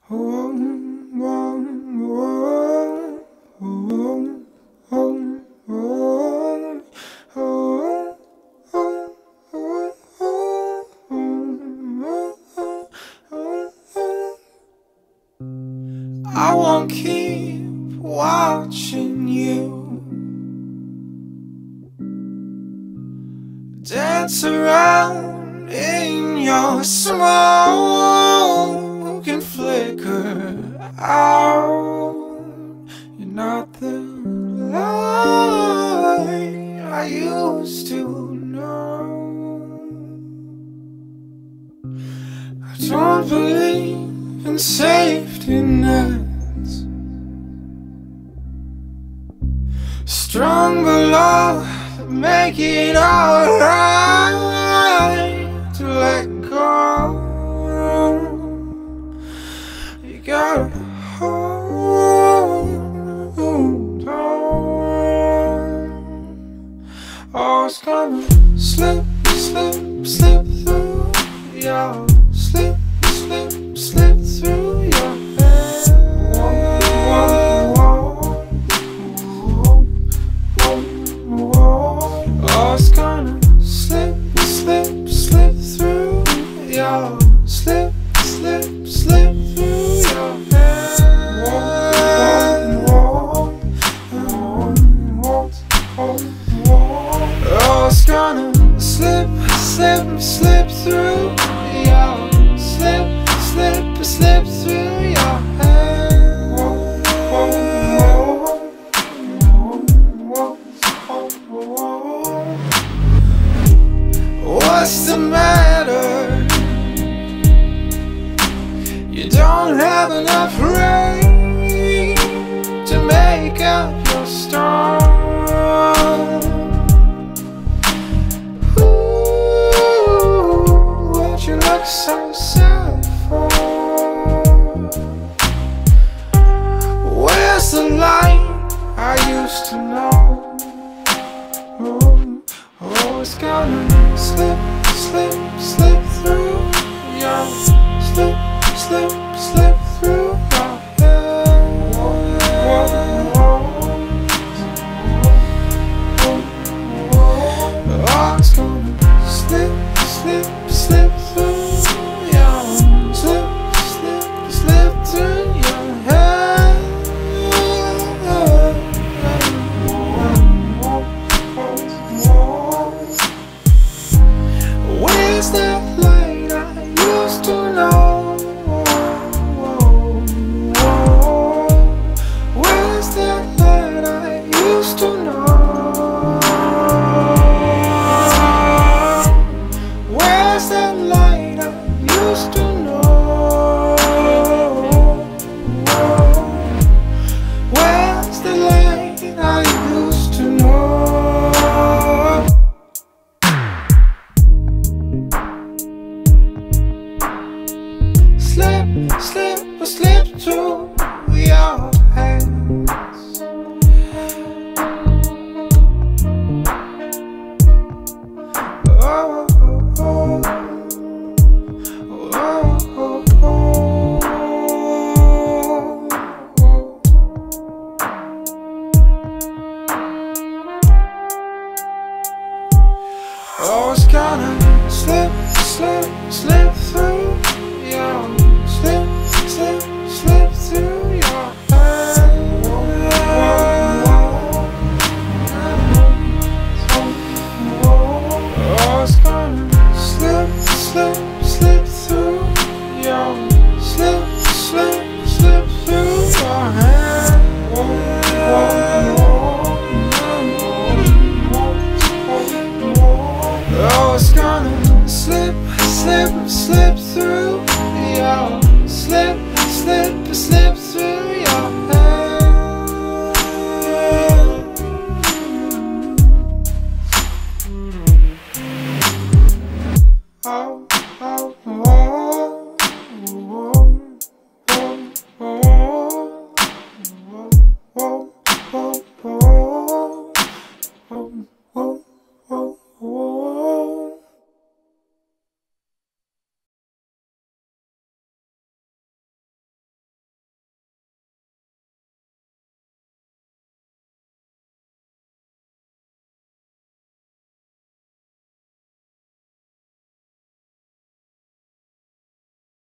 I won't keep watching you dance around in your smoke and flicker out. You're not the light I used to know. I don't believe in safety nets. Stronger love that make it alright to let go. You gotta hold on. Oh, it's gonna slip, slip, slip through your slip, slip, slip through your head. Oh, it's gonna slip, slip, slip through your slip, slip, slip through your head. Oh, it's gonna slip, slip, slip through your slip, slip, slip through your head. What's the matter? You don't have enough rain to make up your storm. Ooh, what you look so sad for? Where's the light I used to know? Oh, it's gonna slip, slip, slip through your slip, slip, slip through your head. Oh, it's gonna slip, slip, slip through your slip, slip, slip through your head. Where's that light I used to know? Where's that light I used to know? Where's that light I used to know? Where's the light I used to know? Slip, slip, slip through your hands. Oh, oh, oh, oh, oh, it's gonna slip, slip, slip through your slip, slip, slip through your head. Oh, it's gonna slip, slip, slip through your slip, slip, slip through your head. Oh, it's gonna slip, slip, slip through your slip, slip, slip through